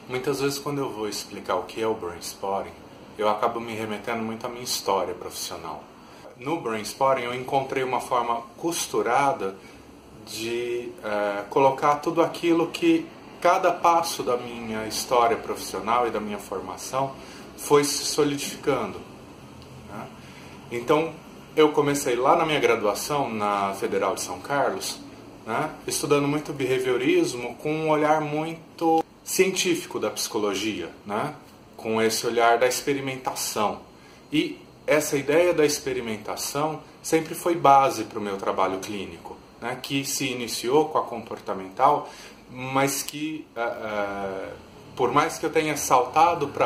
Muitas vezes quando eu vou explicar o que é o Brainspotting, eu acabo me remetendo muito à minha história profissional. No Brainspotting eu encontrei uma forma costurada de colocar tudo aquilo que cada passo da minha história profissional e da minha formação foi se solidificando, né? Então eu comecei lá na minha graduação na Federal de São Carlos, né, estudando muito behaviorismo com um olhar muito científico da psicologia, né, com esse olhar da experimentação. E essa ideia da experimentação sempre foi base para o meu trabalho clínico, né, que se iniciou com a comportamental, mas que, por mais que eu tenha saltado para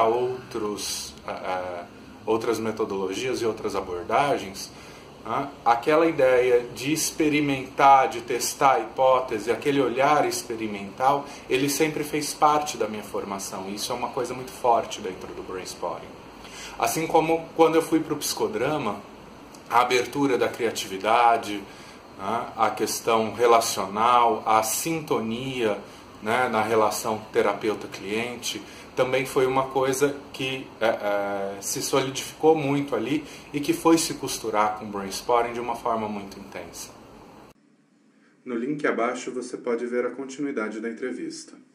outras metodologias e outras abordagens, aquela ideia de experimentar, de testar a hipótese, aquele olhar experimental, ele sempre fez parte da minha formação. Isso é uma coisa muito forte dentro do Brainspotting. Assim como quando eu fui para o psicodrama, a abertura da criatividade, a questão relacional, a sintonia, né, na relação terapeuta-cliente, também foi uma coisa que se solidificou muito ali e que foi se costurar com o Brainspotting de uma forma muito intensa. No link abaixo você pode ver a continuidade da entrevista.